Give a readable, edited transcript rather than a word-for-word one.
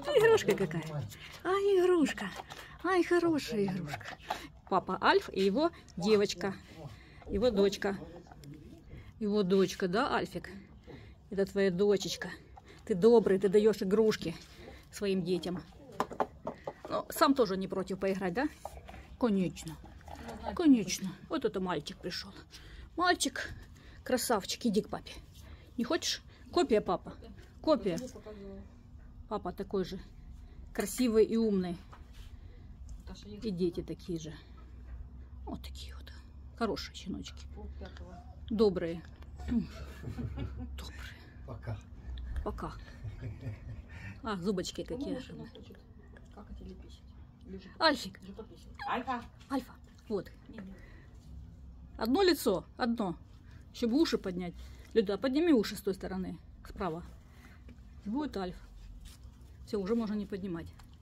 Игрушка какая. Ай, игрушка. Ай, хорошая игрушка. Папа Альф и его девочка. Его дочка. Его дочка, да, Альфик? Это твоя дочечка. Ты добрый, ты даешь игрушки своим детям. Ну, сам тоже не против поиграть, да? Конечно. Конечно. Вот это мальчик пришел. Мальчик, красавчик, иди к папе. Не хочешь? Копия, папа. Копия. Папа такой же. Красивый и умный. И дети такие же. Вот такие вот. Хорошие щеночки. Добрые. Добрые. Пока. Пока. А, зубочки какие. Альфик. Альфа. Альфа. Вот. Одно лицо. Одно. Еще бы уши поднять. Люда, подними уши с той стороны. Справа. Будет Альф. Все, уже можно не поднимать.